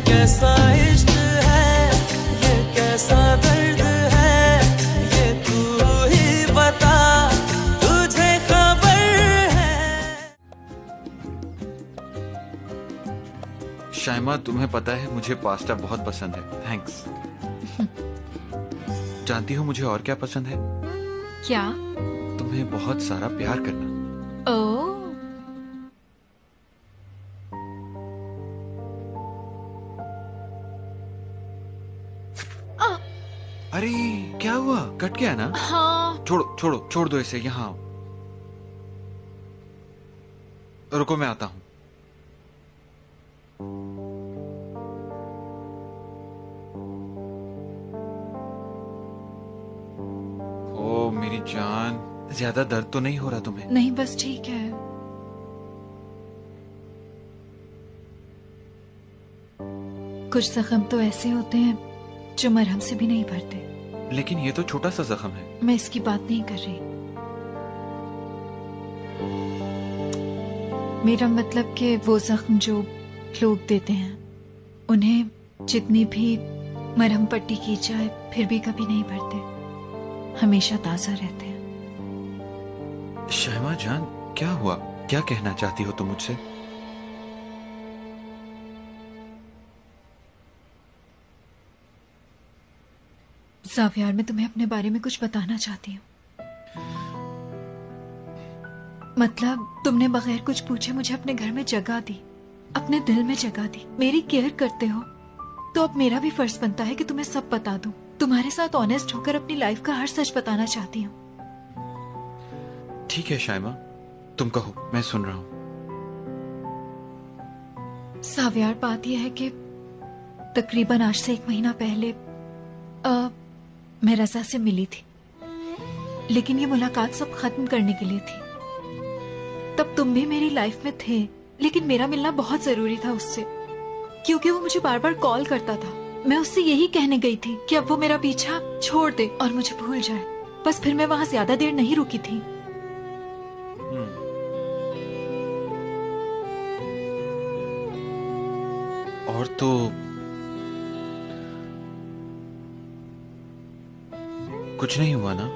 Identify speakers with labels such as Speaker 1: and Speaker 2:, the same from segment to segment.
Speaker 1: कैसा इश्क है, ये कैसा दर्द है, ये तू ही बता, तुझे खबर है।
Speaker 2: शाइमा, तुम्हें पता है मुझे पास्ता बहुत पसंद है। थैंक्स। जानती हो मुझे और क्या पसंद है?
Speaker 3: क्या?
Speaker 2: तुम्हें बहुत सारा प्यार करना।
Speaker 3: ओह,
Speaker 2: अरे क्या हुआ? कट गया ना?
Speaker 3: हाँ।
Speaker 2: छोड़ो छोड़ो, छोड़ दो इसे। यहाँ आओ। रुको, मैं आता हूँ। ओ मेरी जान, ज्यादा दर्द तो नहीं हो रहा तुम्हें?
Speaker 3: नहीं, बस ठीक है। कुछ जख्म तो ऐसे होते हैं जो मरहम से भी नहीं भरते।
Speaker 2: लेकिन ये तो छोटा सा जख्म है।
Speaker 3: मैं इसकी बात नहीं कर रही। मेरा मतलब कि वो जख्म जो लोग देते हैं, उन्हें जितनी भी मरहम पट्टी की जाए फिर भी कभी नहीं भरते, हमेशा ताजा रहते हैं।
Speaker 2: शाइमा जान, क्या हुआ? क्या कहना चाहती हो तुम मुझसे?
Speaker 3: ज़ावियार, मैं तुम्हें अपने बारे में कुछ बताना चाहती हूँ। मतलब तुमने बगैर कुछ पूछे मुझे अपने घर में जगह दी, अपने दिल में जगह दी। मेरी केयर करते हो तो अब मेरा भी फर्ज बनता है कि तुम्हें सब बता दूं। तुम्हारे साथ ऑनेस्ट होकर अपनी लाइफ का हर सच बताना चाहती हूँ।
Speaker 2: ठीक है शाइमा, तुम कहो, मैं सुन रहा हूँ।
Speaker 3: ज़ावियार, बात यह है कि तकरीबन आज से 1 महीना पहले मैं रज़ा से मिली थी, लेकिन ये मुलाकात सब खत्म करने के लिए थी। तब तुम भी मेरी लाइफ में थे, लेकिन मेरा मिलना बहुत जरूरी था उससे, क्योंकि वो मुझे बार बार कॉल करता था। मैं उससे यही कहने गई थी कि अब वो मेरा पीछा छोड़ दे और मुझे भूल जाए। बस फिर मैं वहां ज्यादा देर नहीं रुकी थी।
Speaker 2: और तो कुछ नहीं हुआ ना?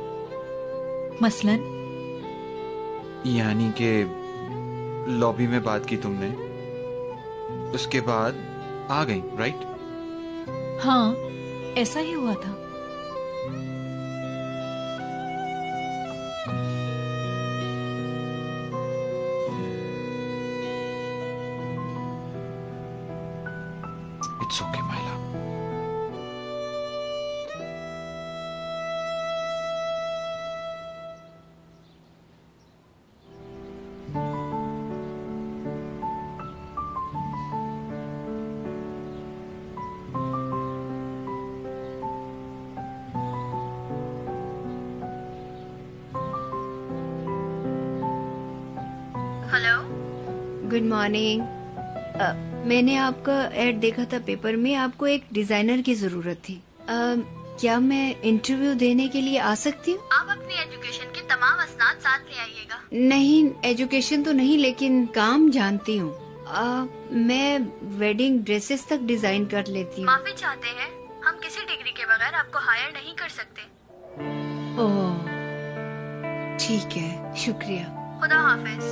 Speaker 3: मसलन?
Speaker 2: यानी कि लॉबी में बात की तुमने, उसके बाद आ गई, राइट?
Speaker 3: हाँ, ऐसा ही हुआ था।
Speaker 2: It's okay my love.
Speaker 4: Hello, good morning. मैंने आपका ऐड देखा था पेपर में, आपको एक डिजाइनर की जरूरत थी। क्या मैं इंटरव्यू देने के लिए आ सकती हूँ? आप अपनी एजुकेशन के तमाम असनाद साथ ले आइएगा। नहीं, एजुकेशन तो नहीं, लेकिन काम जानती हूँ। मैं वेडिंग ड्रेसेस तक डिजाइन कर लेती हूँ। माफी चाहते हैं, हम किसी डिग्री के बगैर आपको हायर नहीं कर सकते। ओह, ठीक है, शुक्रिया। खुदा हाफिज।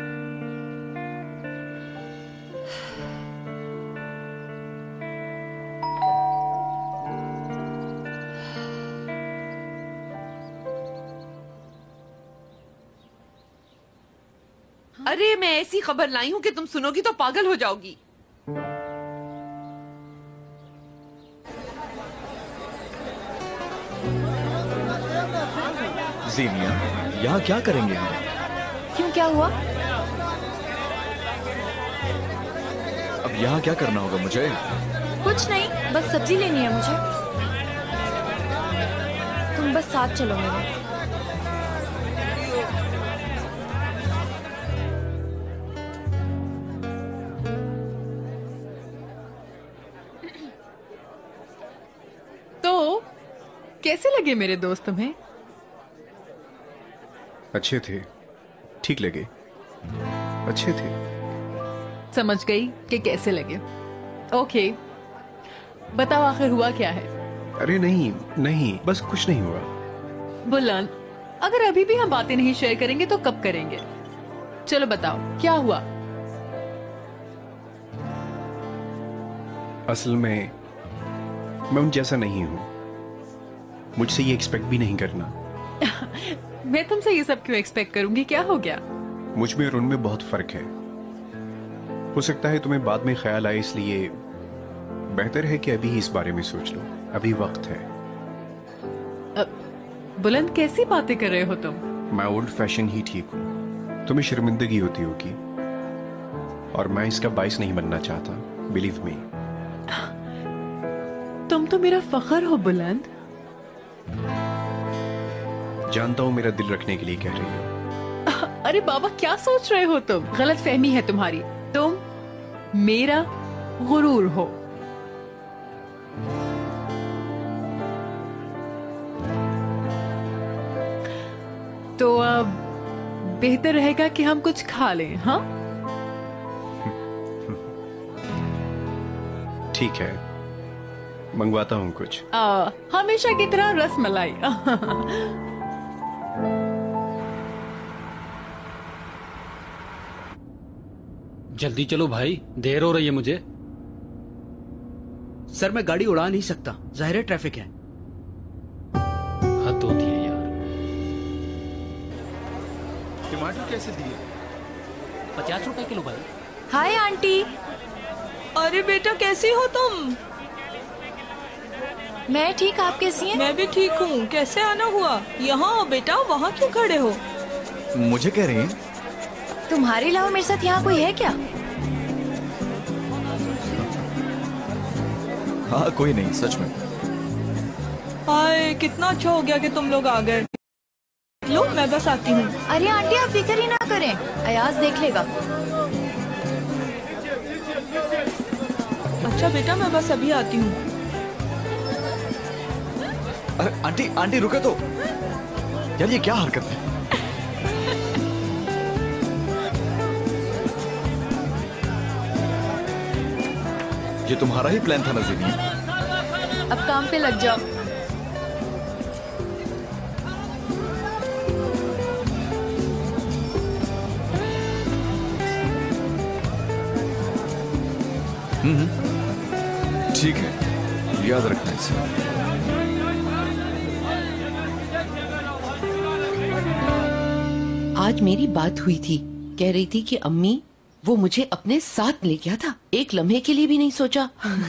Speaker 5: अरे मैं ऐसी खबर लाई हूँ कि तुम सुनोगी तो पागल हो जाओगी।
Speaker 6: ज़ीनिया, यहाँ क्या करेंगे हम?
Speaker 3: क्यों, क्या हुआ?
Speaker 6: अब यहाँ क्या करना होगा मुझे?
Speaker 3: कुछ नहीं, बस सब्जी लेनी है मुझे। तुम बस साथ चलो मेरे।
Speaker 5: तो कैसे लगे मेरे दोस्त तुम्हें?
Speaker 6: अच्छे थे, ठीक लगे, अच्छे थे।
Speaker 5: समझ गई कि कैसे लगे।
Speaker 7: ओके, बताओ आखिर हुआ क्या है?
Speaker 6: अरे नहीं नहीं, बस कुछ नहीं हुआ।
Speaker 7: बुलंद, अगर अभी भी हम बातें नहीं शेयर करेंगे तो कब करेंगे? चलो बताओ क्या हुआ?
Speaker 6: असल में मैं उन जैसा नहीं हूं, मुझसे ये एक्सपेक्ट भी नहीं करना।
Speaker 7: मैं तुमसे ये सब क्यों एक्सपेक्ट करूंगी? क्या हो गया?
Speaker 6: मुझ में और उनमें बहुत फर्क है। हो सकता है तुम्हें बाद में ख्याल आए, इसलिए बेहतर है कि अभी ही इस बारे में सोच लो, अभी वक्त है।
Speaker 7: बुलंद, कैसी बातें कर रहे हो तुम?
Speaker 6: मैं ओल्ड फैशन ही ठीक हूं। तुम्हें शर्मिंदगी होती होगी और मैं इसका बाइस नहीं बनना चाहता, बिलीव मी।
Speaker 7: तुम तो मेरा फख्र हो बुलंद।
Speaker 6: जानता हूं मेरा दिल रखने के लिए कह रही हो।
Speaker 7: अरे बाबा, क्या सोच रहे हो तुम? गलत फहमी है तुम्हारी। तुम मेरा गुरूर हो। तो अब बेहतर रहेगा कि हम कुछ खा लें, हाँ?
Speaker 6: ठीक है, मंगवाता हूं कुछ।
Speaker 7: हमेशा की तरह रस मलाई।
Speaker 8: जल्दी चलो भाई, देर हो रही है मुझे।
Speaker 9: सर मैं गाड़ी उड़ा नहीं सकता, जाहिर है ट्रैफिक है।
Speaker 8: हद होती है यार।
Speaker 6: टमाटर कैसे दिए?
Speaker 8: 50 रुपए किलो भाई।
Speaker 3: Hi aunty.
Speaker 10: अरे बेटा, कैसी हो तुम?
Speaker 3: मैं ठीक, आप कैसी हैं?
Speaker 10: मैं भी ठीक हूँ। कैसे आना हुआ? यहाँ हो बेटा, वहाँ क्यों खड़े हो?
Speaker 6: मुझे कह रही हैं?
Speaker 3: तुम्हारे अलावा मेरे साथ यहाँ कोई है क्या?
Speaker 6: हाँ, कोई नहीं, सच में।
Speaker 10: हाय, कितना अच्छा हो गया कि तुम लोग आ गए। लो, मैं बस आती हूँ।
Speaker 3: अरे आंटी, आप फिक्र ही ना करें, अयाज देख लेगा।
Speaker 10: अच्छा बेटा, मैं बस अभी आती हूँ।
Speaker 6: अरे आंटी, आंटी रुके तो। यार ये क्या हरकत है? ये तुम्हारा ही प्लान था नज़ीर।
Speaker 3: अब काम पे लग जाओ।
Speaker 6: ठीक है, याद रखना इसे।
Speaker 11: आज मेरी बात हुई थी, कह रही थी कि अम्मी वो मुझे अपने साथ ले गया था, एक लम्हे के लिए भी नहीं सोचा।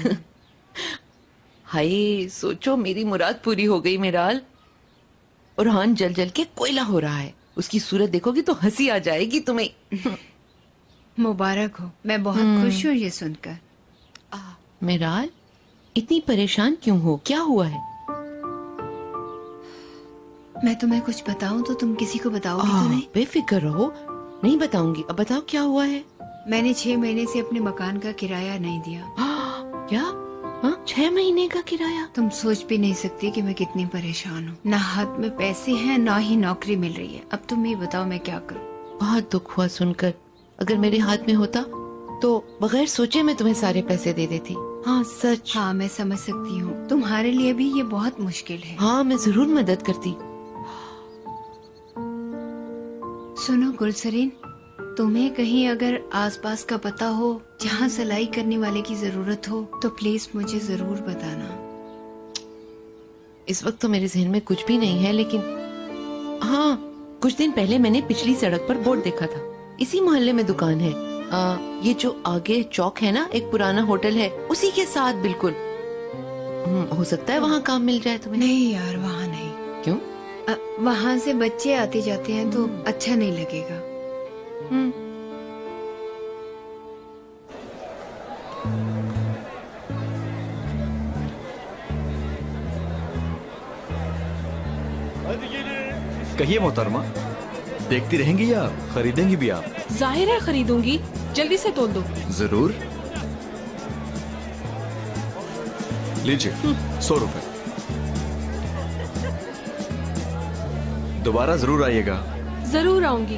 Speaker 11: हाय, सोचो मेरी मुराद पूरी हो गई मेराल। उरहान जल जल के कोयला हो रहा है, उसकी सूरत देखोगी तो हंसी आ जाएगी तुम्हें।
Speaker 4: मुबारक हो, मैं बहुत खुश हूँ ये सुनकर।
Speaker 11: मेराल, इतनी परेशान क्यों हो? क्या हुआ है?
Speaker 4: मैं तुम्हें कुछ बताऊं तो तुम किसी को बताओगी तो नहीं?
Speaker 11: बेफिक्र रहो, नहीं बताऊंगी। अब बताओ क्या हुआ है?
Speaker 4: मैंने 6 महीने से अपने मकान का किराया नहीं दिया।
Speaker 11: क्या? 6 महीने का किराया?
Speaker 4: तुम सोच भी नहीं सकती कि मैं कितनी परेशान हूँ। ना हाथ में पैसे हैं, ना ही नौकरी मिल रही है। अब तुम ये बताओ मैं क्या करूँ?
Speaker 11: बहुत दुख हुआ सुनकर। अगर मेरे हाथ में होता तो बगैर सोचे मैं तुम्हें सारे पैसे दे देती। हाँ सच।
Speaker 4: हाँ, मैं समझ सकती हूँ, तुम्हारे लिए भी ये बहुत मुश्किल है।
Speaker 11: हाँ, मैं जरूर मदद करती।
Speaker 4: सुनो गुलसरीन, तुम्हें कहीं अगर आसपास का पता हो जहाँ सिलाई करने वाले की जरूरत हो तो प्लीज मुझे जरूर बताना।
Speaker 11: इस वक्त तो मेरे जहन में कुछ भी नहीं है, लेकिन हाँ, कुछ दिन पहले मैंने पिछली सड़क पर बोर्ड देखा था। इसी मोहल्ले में दुकान है। ये जो आगे चौक है ना, एक पुराना होटल है, उसी के साथ बिल्कुल। हो सकता है वहाँ काम मिल जाए तुम्हें।
Speaker 4: नहीं यार, वहाँ नहीं।
Speaker 11: क्यों?
Speaker 4: वहाँ से बच्चे आते जाते हैं तो अच्छा नहीं लगेगा।
Speaker 6: कहिए मोहतरमा, देखती रहेंगी या खरीदेंगी भी आप?
Speaker 10: जाहिर है खरीदूंगी, जल्दी से तोल दो।
Speaker 6: जरूर। लीजिए 100 रुपए। दोबारा जरूर आइएगा।
Speaker 10: जरूर आऊंगी।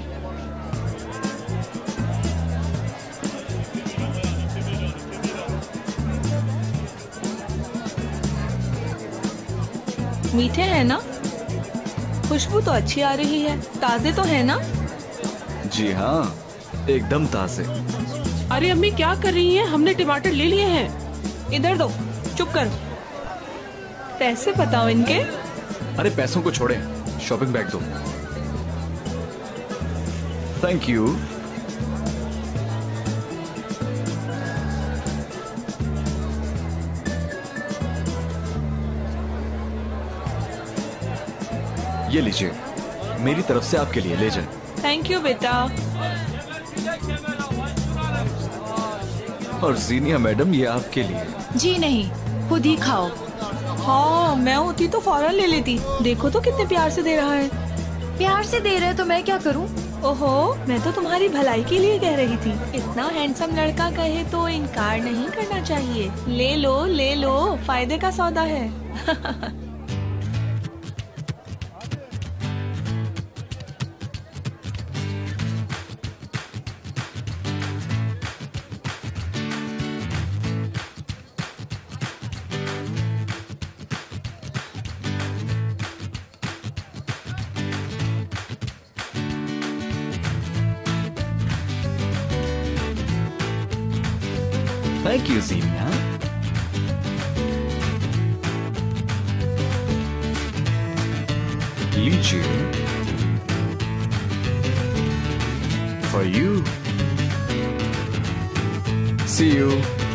Speaker 10: मीठे हैं ना? खुशबू तो अच्छी आ रही है। ताजे तो है ना?
Speaker 12: जी हाँ, एकदम ताजे।
Speaker 5: अरे अम्मी क्या कर रही हैं? हमने टमाटर ले लिए हैं।
Speaker 10: इधर दो, चुप कर। पैसे बताओ इनके।
Speaker 12: अरे पैसों को छोड़े, शॉपिंग बैग दो। Thank you. ये लीजिए, मेरी तरफ से आपके लिए, ले जाए।
Speaker 10: थैंक यू बेटा।
Speaker 12: और जीनिया मैडम, ये आपके लिए।
Speaker 3: जी नहीं, खुद ही खाओ।
Speaker 10: हाँ, मैं होती तो फौरन ले लेती। देखो तो कितने प्यार से दे रहा है।
Speaker 3: प्यार से दे रहे तो मैं क्या करूं?
Speaker 10: ओहो, मैं तो तुम्हारी भलाई के लिए कह रही थी। इतना हैंडसम लड़का कहे तो इनकार नहीं करना चाहिए। ले लो ले लो, फायदे का सौदा है।
Speaker 12: Thank you, Zenia. लीजिए। For you. See you.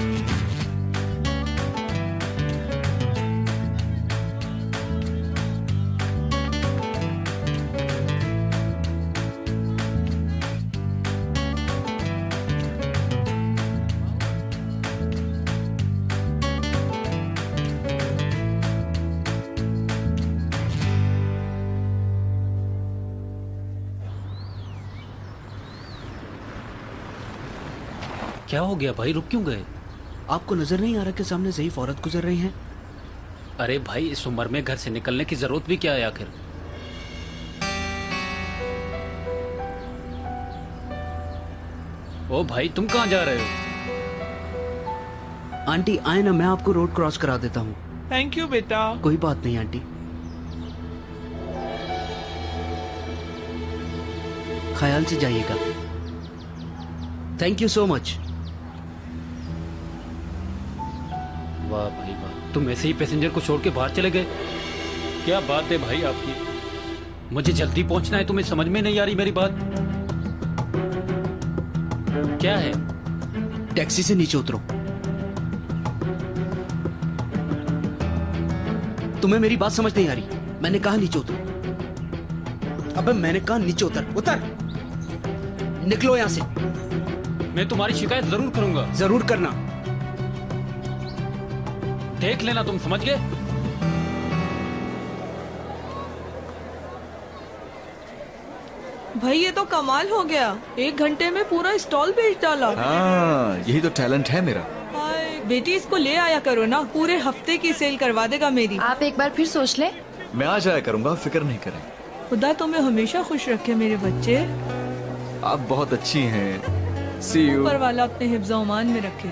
Speaker 8: क्या हो गया भाई, रुक क्यों गए?
Speaker 9: आपको नजर नहीं आ रहा कि सामने से ही औरत गुजर रही हैं?
Speaker 8: अरे भाई, इस उम्र में घर से निकलने की जरूरत भी क्या है आखिर? ओ भाई, तुम कहाँ जा रहे हो?
Speaker 9: आंटी आए ना, मैं आपको रोड क्रॉस करा देता हूँ।
Speaker 10: थैंक यू बेटा।
Speaker 9: कोई बात नहीं आंटी। ख्याल से जाइएगा। Thank you so much.
Speaker 8: वाह भाई वाह, तुम ऐसे ही पैसेंजर को छोड़ के बाहर चले गए। क्या बात है भाई आपकी। मुझे जल्दी पहुंचना है, तुम्हें समझ में नहीं आ रही मेरी बात? क्या है?
Speaker 9: टैक्सी से नीचे उतरो। तुम्हें मेरी बात समझ नहीं आ रही। मैंने कहा नीचे उतरो। अबे मैंने कहा नीचे उतर। उतर, निकलो यहां से।
Speaker 8: मैं तुम्हारी शिकायत जरूर करूंगा।
Speaker 9: जरूर करना।
Speaker 8: देख लेना, तुम समझ गए?
Speaker 10: भाई ये तो कमाल हो गया। 1 घंटे में पूरा स्टॉल बेच डाला।
Speaker 12: हाँ, यही तो टैलेंट है मेरा।
Speaker 10: बेटी इसको ले आया करो ना, पूरे हफ्ते की सेल करवा देगा मेरी।
Speaker 3: आप एक बार फिर सोच ले।
Speaker 12: मैं आ जाया करूंगा, फिक्र नहीं करें।
Speaker 10: खुदा तुम्हें हमेशा खुश रखे मेरे बच्चे।
Speaker 12: आप बहुत अच्छी हैं। See you.
Speaker 10: ऊपर वाला अपने हिफ्ज़-ओ-अमान में रखे।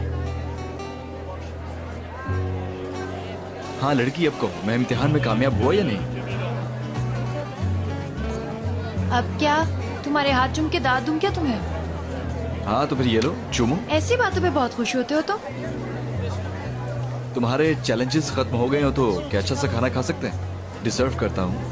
Speaker 12: हाँ लड़की, अब कहो, मैं इम्तिहान में कामयाब हुआ या नहीं?
Speaker 3: अब क्या तुम्हारे हाथ चूम के दाद दूं क्या तुम्हें?
Speaker 12: हाँ तो फिर ये लो, चूमो।
Speaker 3: ऐसी बातों पे बहुत खुश होते हो तो?
Speaker 12: तुम्हारे चैलेंजेस खत्म हो गए हो तो क्या अच्छा सा खाना खा सकते हैं? डिजर्व करता हूँ।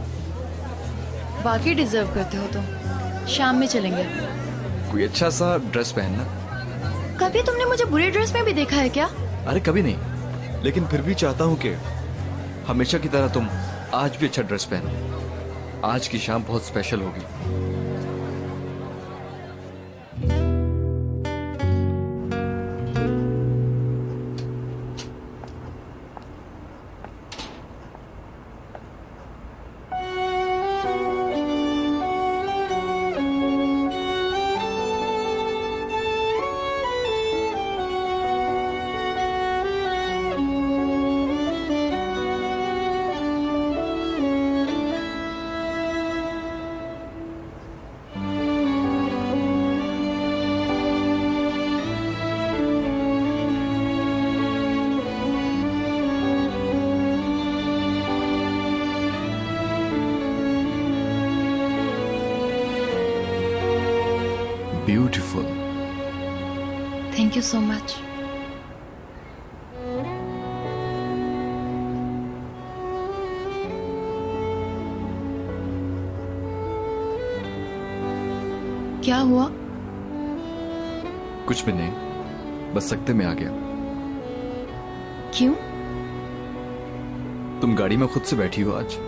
Speaker 3: बाकी डिजर्व करते हो तो शाम में चलेंगे।
Speaker 12: कोई अच्छा सा ड्रेस पहनना।
Speaker 3: कभी तुमने मुझे बुरे ड्रेस में भी देखा है क्या?
Speaker 12: अरे कभी नहीं, लेकिन फिर भी चाहता हूँ कि हमेशा की तरह तुम आज भी अच्छा ड्रेस पहनो। आज की शाम बहुत स्पेशल होगी। Beautiful.
Speaker 4: Thank you so much. क्या हुआ?
Speaker 12: कुछ भी नहीं, बस सकते में आ गया।
Speaker 4: क्यों?
Speaker 12: तुम गाड़ी में खुद से बैठी हो आज।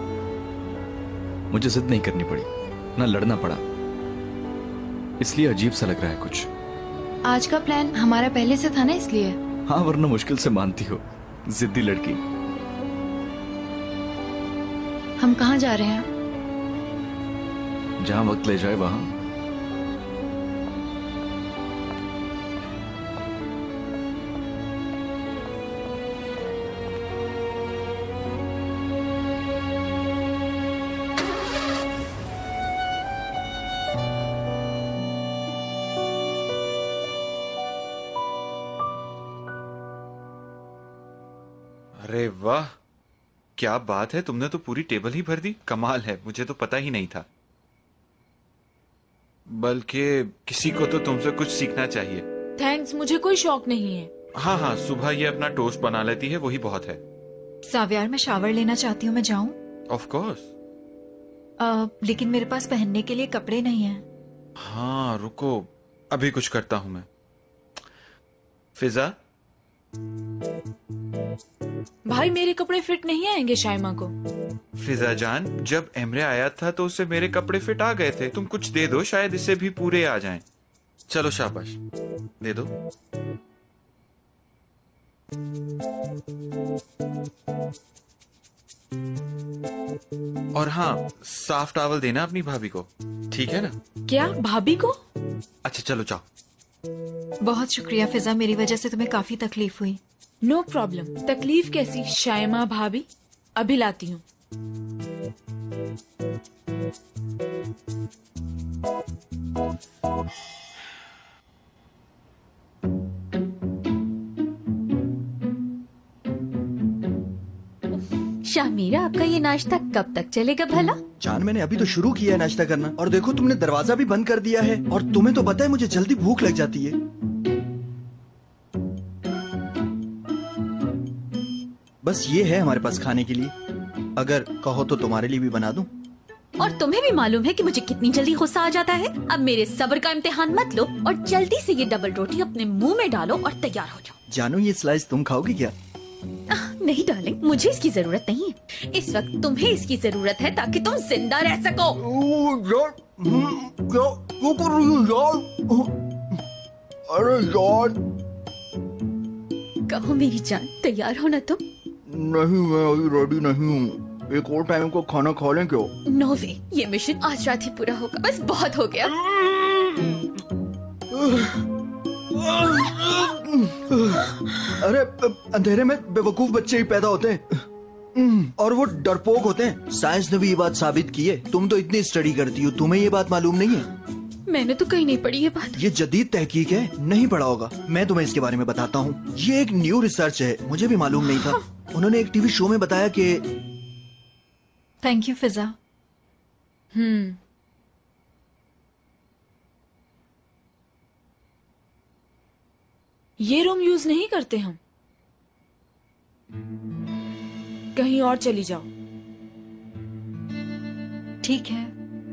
Speaker 12: मुझे जिद नहीं करनी पड़ी, ना लड़ना पड़ा, इसलिए अजीब सा लग रहा है कुछ।
Speaker 4: आज का प्लान हमारा पहले से था ना, इसलिए।
Speaker 12: हाँ, वरना मुश्किल से मानती हो, जिद्दी लड़की।
Speaker 4: हम कहाँ जा रहे हैं?
Speaker 12: जहां वक्त ले जाए वहां।
Speaker 2: अरे वाह, क्या बात है, तुमने तो पूरी टेबल ही भर दी। कमाल है, मुझे तो पता ही नहीं था। बल्कि किसी को तो तुमसे कुछ सीखना चाहिए।
Speaker 10: थैंक्स, मुझे कोई शौक नहीं है।
Speaker 2: हाँ हाँ, सुबह ये अपना टोस्ट बना लेती है, वही बहुत है।
Speaker 3: साव्यार, मैं शावर लेना चाहती हूँ, मैं जाऊं?
Speaker 2: Of course.
Speaker 3: लेकिन मेरे पास पहनने के लिए कपड़े नहीं हैं।
Speaker 2: हाँ रुको, अभी कुछ करता हूं मैं। फिजा,
Speaker 10: भाई मेरे कपड़े फिट नहीं आएंगे शाइमा को।
Speaker 2: फिजा जान, जब एमरे आया था तो उससे मेरे कपड़े फिट आ गए थे। तुम कुछ दे दो, शायद इससे भी पूरे आ जाएं। चलो शाबाश, दे दो। और हाँ, साफ टॉवल देना अपनी भाभी को, ठीक है ना?
Speaker 10: क्या भाभी को?
Speaker 2: अच्छा चलो जाओ।
Speaker 3: बहुत शुक्रिया फिजा, मेरी वजह से तुम्हें काफी तकलीफ हुई।
Speaker 10: No problem. तकलीफ कैसी शाइमा भाभी, अभी लाती हूँ।
Speaker 13: शामिरा, आपका ये नाश्ता कब तक चलेगा भला?
Speaker 14: जान, मैंने अभी तो शुरू किया है नाश्ता करना, और देखो तुमने दरवाजा भी बंद कर दिया है। और तुम्हें तो पता है मुझे जल्दी भूख लग जाती है। बस ये है हमारे पास खाने के लिए, अगर कहो तो तुम्हारे लिए भी बना दूं।
Speaker 13: और तुम्हें भी मालूम है कि मुझे कितनी जल्दी गुस्सा आ जाता है। अब मेरे सब्र का इम्तिहान मत लो और जल्दी से ये डबल रोटी अपने मुंह में डालो और तैयार हो जाओ।
Speaker 14: जानू, ये स्लाइस तुम खाओगी क्या?
Speaker 13: नहीं डार्लिंग, मुझे इसकी जरूरत नहीं है। इस वक्त तुम्हें इसकी जरूरत है ताकि तुम जिंदा रह सको।
Speaker 14: क्या कर रही हो यार? अरे यार।
Speaker 13: कहो मेरी जान, तैयार हो ना तुम?
Speaker 14: नहीं, मैं अभी रेडी नहीं हूँ। एक और टाइम को खाना खा लें क्यों?
Speaker 13: नो वे, ये मिशन आज रात ही पूरा होगा। बस बहुत हो गया।
Speaker 14: अरे अंधेरे में बेवकूफ बच्चे ही पैदा होते हैं और वो डरपोक होते हैं। साइंस ने भी ये बात साबित की है। तुम तो इतनी स्टडी करती हो, तुम्हें ये बात मालूम नहीं है?
Speaker 13: मैंने तो कहीं नहीं पढ़ी ये बात।
Speaker 14: ये जदीद तहकीक है, नहीं पढ़ा होगा। मैं तुम्हें इसके बारे में बताता हूँ। ये एक न्यू रिसर्च है, मुझे भी मालूम नहीं था। उन्होंने एक टीवी शो में बताया कि।
Speaker 3: Thank you Fiza.
Speaker 10: ये रूम यूज नहीं करते हम, कहीं और चली जाओ।
Speaker 3: ठीक है।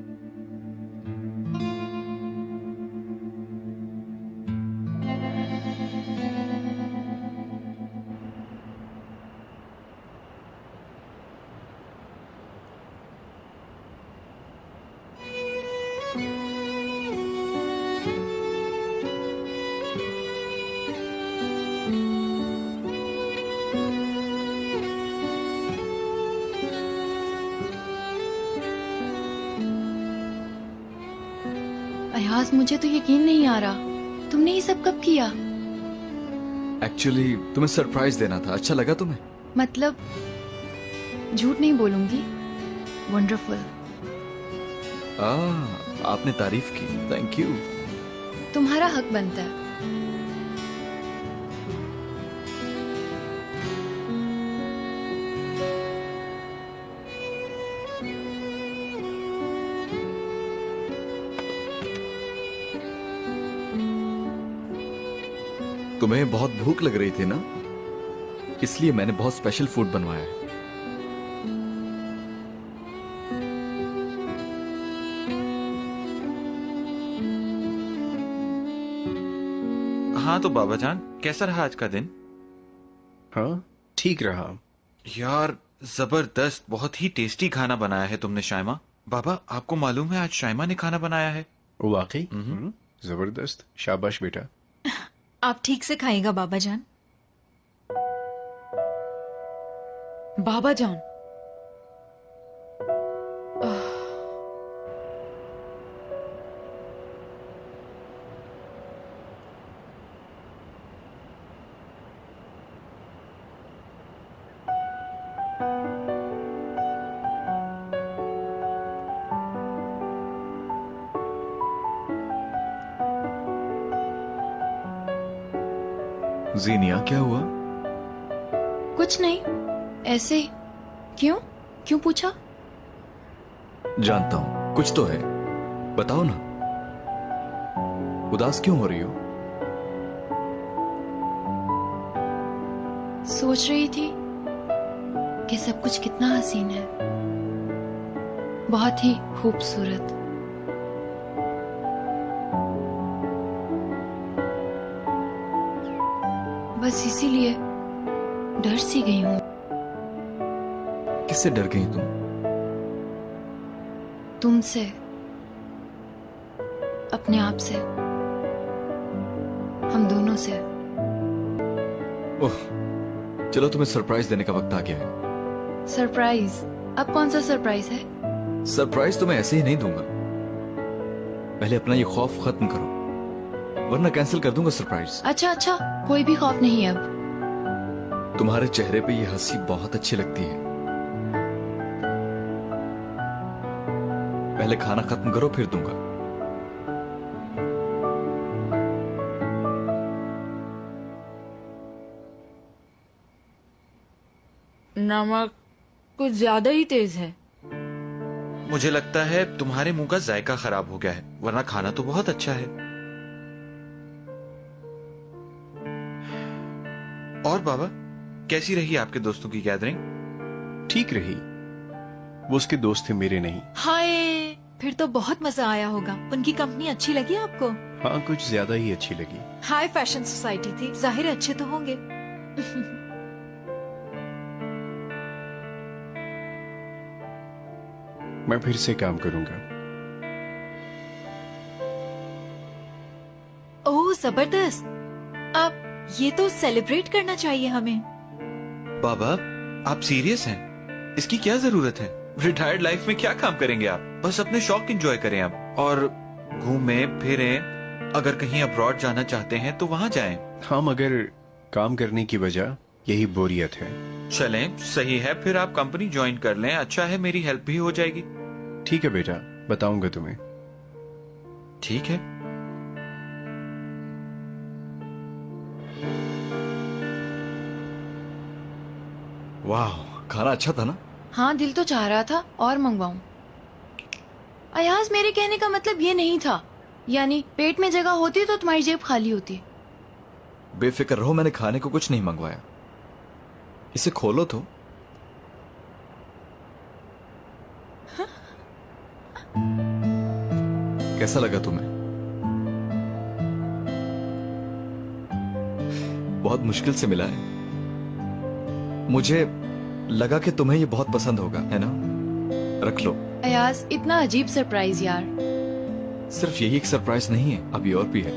Speaker 4: अयाज, मुझे तो यकीन नहीं आ रहा, तुमने ये सब कब किया?
Speaker 12: एक्चुअली तुम्हें सरप्राइज देना था। अच्छा लगा तुम्हें?
Speaker 4: मतलब, झूठ नहीं बोलूंगी, वंडरफुल।
Speaker 12: आपने तारीफ की, थैंक यू।
Speaker 4: तुम्हारा हक बनता है।
Speaker 12: तुम्हें बहुत भूख लग रही थी ना, इसलिए मैंने बहुत स्पेशल फूड बनवाया है।
Speaker 2: हाँ तो बाबा जान, कैसा रहा आज का दिन?
Speaker 6: हाँ ठीक रहा।
Speaker 2: यार जबरदस्त, बहुत ही टेस्टी खाना बनाया है तुमने शाइमा। बाबा आपको मालूम है आज शाइमा ने खाना बनाया है?
Speaker 6: वाकई? जबरदस्त, शाबाश बेटा।
Speaker 3: आप ठीक से खाएगा बाबा जान।
Speaker 5: बाबा जान,
Speaker 12: जीनिया क्या हुआ?
Speaker 4: कुछ नहीं, ऐसे ही। क्यों क्यों पूछा?
Speaker 12: जानता हूं कुछ तो है, बताओ ना। उदास क्यों हो रही हो?
Speaker 4: सोच रही थी कि सब कुछ कितना हसीन है, बहुत ही खूबसूरत। बस इसीलिए डर सी गई हूं।
Speaker 12: किससे डर गई तुम?
Speaker 4: तुमसे, अपने आप से, हम दोनों से।
Speaker 12: ओह, चलो तुम्हें सरप्राइज देने का वक्त आ गया है।
Speaker 4: सरप्राइज? अब कौन सा सरप्राइज है?
Speaker 12: सरप्राइज तो मैं ऐसे ही नहीं दूंगा, पहले अपना ये खौफ खत्म करो, वरना कैंसिल कर दूंगा सरप्राइज।
Speaker 4: अच्छा अच्छा, कोई भी खौफ नहीं है अब।
Speaker 12: तुम्हारे चेहरे पे ये हंसी बहुत अच्छी लगती है। पहले खाना खत्म करो फिर दूंगा।
Speaker 5: नमक कुछ ज्यादा ही तेज है।
Speaker 2: मुझे लगता है तुम्हारे मुंह का जायका खराब हो गया है, वरना खाना तो बहुत अच्छा है। और बाबा, कैसी रही आपके दोस्तों की गैदरिंग?
Speaker 6: ठीक रही, वो उसके दोस्त थे, मेरे नहीं।
Speaker 3: हाय, फिर तो बहुत मजा आया होगा। उनकी कंपनी अच्छी लगी आपको?
Speaker 6: हाँ कुछ ज्यादा ही अच्छी लगी।
Speaker 3: हाई फैशन सोसाइटी थी, जाहिर है अच्छे तो होंगे।
Speaker 6: मैं फिर से काम करूंगा।
Speaker 3: ओह जबरदस्त, आप ये तो सेलिब्रेट करना चाहिए हमें।
Speaker 2: बाबा आप सीरियस हैं? इसकी क्या जरूरत है? रिटायर्ड लाइफ में क्या काम करेंगे आप? बस अपने शौक एंजॉय करें आप, और घूमें फिरें। अगर कहीं अब्रॉड जाना चाहते हैं तो वहां जाएं।
Speaker 6: हाँ मगर काम करने की वजह यही बोरियत है।
Speaker 2: चलें, सही है, फिर आप कंपनी ज्वाइन कर लें। अच्छा है, मेरी हेल्प भी हो जाएगी।
Speaker 6: ठीक है बेटा, बताऊंगा तुम्हें।
Speaker 2: ठीक है।
Speaker 12: वाह, खाना अच्छा था ना?
Speaker 4: हाँ, दिल तो चाह रहा था और मंगवाऊं। अयाज, मेरे कहने का मतलब ये नहीं था, यानी पेट में जगह होती तो तुम्हारी जेब खाली होती।
Speaker 12: बेफिक्र रहो, मैंने खाने को कुछ नहीं मंगवाया। इसे खोलो तो। कैसा लगा तुम्हें? बहुत मुश्किल से मिला है। मुझे लगा कि तुम्हें ये बहुत पसंद होगा, है ना? रख लो।
Speaker 4: अयाज, इतना अजीब सरप्राइज यार।
Speaker 12: सिर्फ यही एक सरप्राइज नहीं है, अभी और भी है।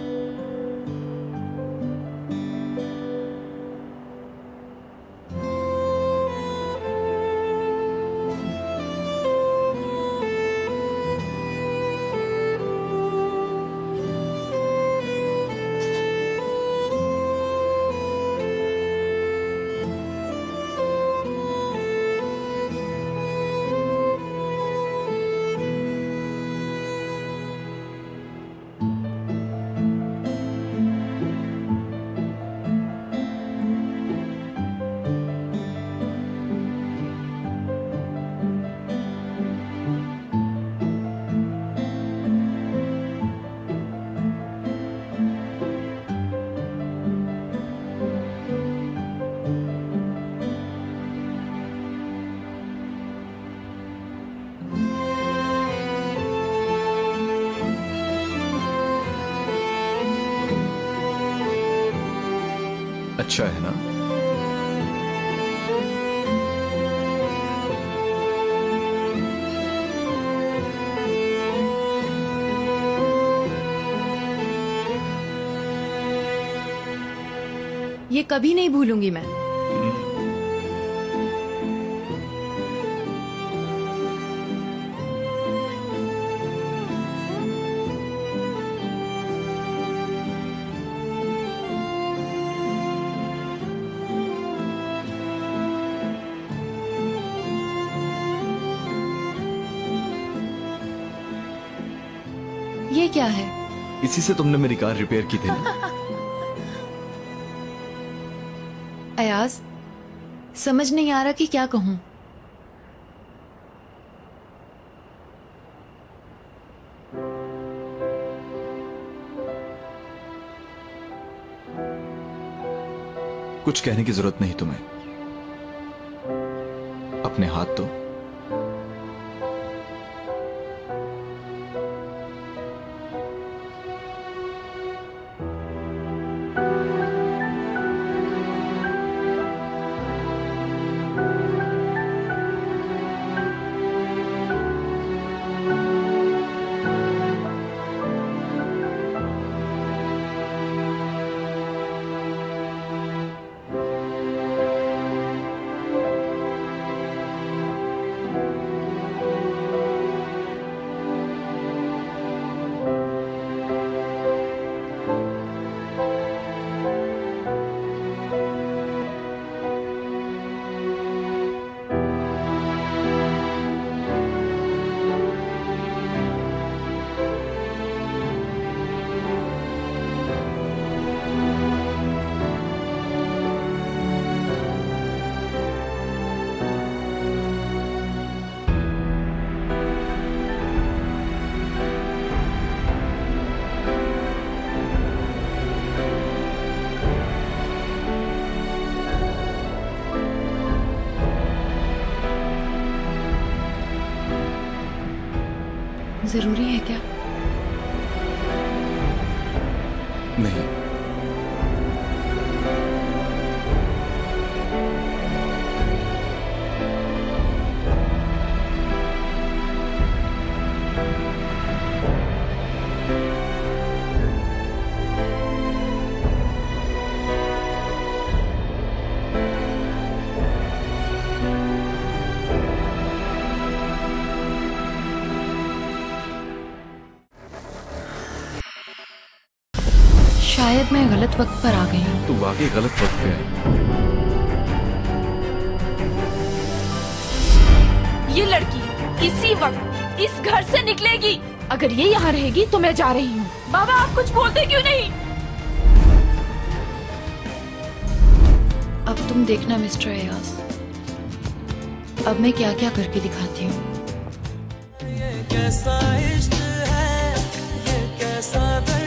Speaker 12: अच्छा है ना?
Speaker 4: ये कभी नहीं भूलूंगी मैं। ये क्या है?
Speaker 12: इसी से तुमने मेरी कार रिपेयर की थी ना?
Speaker 4: अयाज, समझ नहीं आ रहा कि क्या कहूं।
Speaker 12: कुछ कहने की जरूरत नहीं तुम्हें। अपने हाथ दो।
Speaker 4: जरूरी है क्या?
Speaker 12: नहीं।
Speaker 4: शायद मैं गलत वक्त पर आ गई हूँ।
Speaker 12: तू वाकई गलत वक्त पे आई।
Speaker 5: ये लड़की इसी वक्त इस घर से निकलेगी। अगर ये यहाँ रहेगी तो मैं जा रही हूँ। बाबा, आप कुछ बोलते क्यों नहीं?
Speaker 4: अब तुम देखना मिस्टर अयाज, अब मैं क्या क्या करके दिखाती हूँ।
Speaker 1: ये कैसा इश्क है, ये कैसा